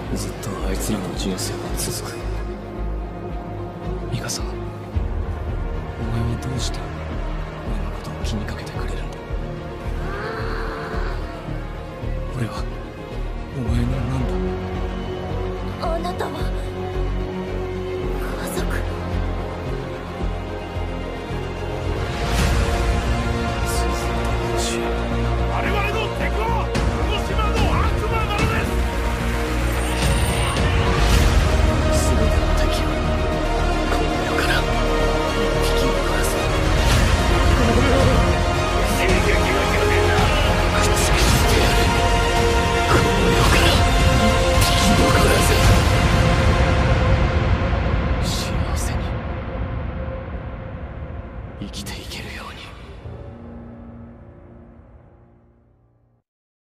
ずっとあいつらの人生は続く。ミカサ、お前はどうして俺のことを気にかけてくれるんだ。俺はお前の